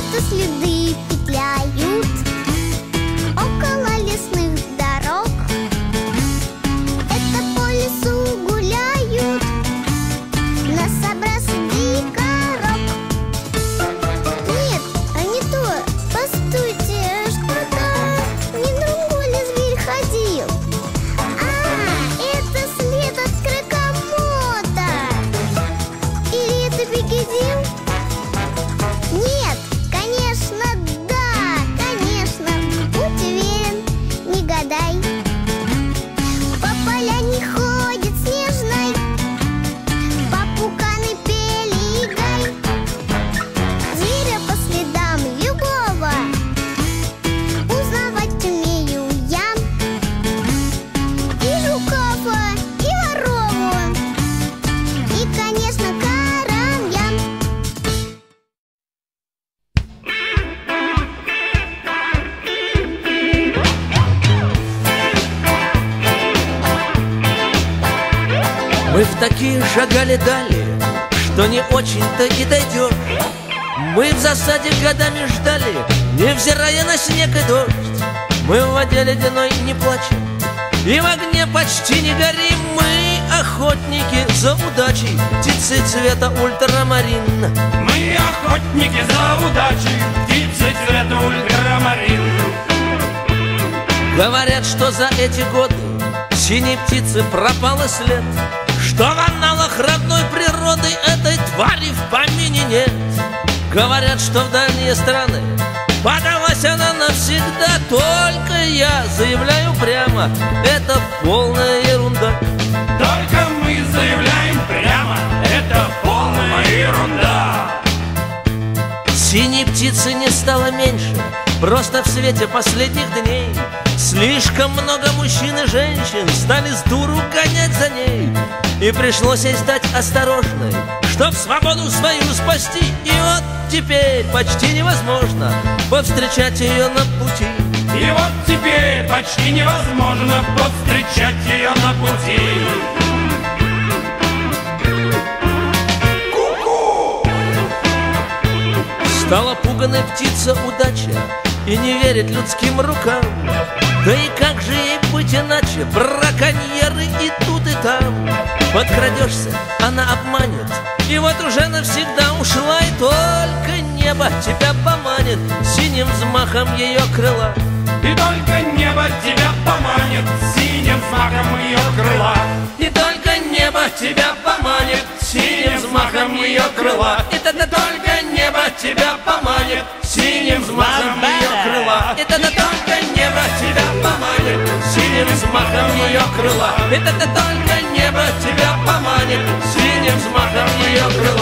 Это следы петляют около лесных дорог. Это по лесу гуляют нособраз и корок. Нет, а не то. Постойте, что-то не другой ли зверь ходил? Это след от крокомота. Или это бегедил? Нет, конечно, да, конечно. Будь уверен, не гадай. По поляне ходит снежной, попуканы пели и гай. Зверя по следам любого узнавать умею я. И жукова, и ворову, и, конечно, карамьян. Мы в такие шагали дали, что не очень-то и дойдешь. Мы в засаде годами ждали, невзирая на снег и дождь. Мы в воде ледяной не плачем, и в огне почти не горим. Мы охотники за удачей, птицы цвета ультрамарин. Мы охотники за удачей, птицы цвета ультрамарин. Говорят, что за эти годы синей птицы пропал и след, что в аналах родной природы этой твари в помине нет. Говорят, что в дальние страны подалась она навсегда. Только я заявляю прямо, это полная ерунда. Только мы заявляем прямо, это полная ерунда. Синей птицы не стало меньше, просто в свете последних дней слишком много мужчин и женщин стали с дуру гонять за ней. И пришлось ей стать осторожной, чтоб свободу свою спасти. И вот теперь почти невозможно повстречать ее на пути. И вот теперь почти невозможно повстречать ее на пути. Стала пуганой птица удача и не верит людским рукам. Да и как же ей быть иначе? Браконьеры и тут, и там. Подкрадешься, она обманет, и вот уже навсегда ушла. И только небо тебя поманит синим взмахом ее крыла. И только небо тебя поманит синим взмахом ее крыла. И только небо тебя поманит синим взмахом ее крыла. И тогда только небо тебя поманит синим взмахом ее крыла. И тогда только небо тебя поманит синим взмахом ее крыла. И тогда только небо тебя поманит синим взмахом ее крыла.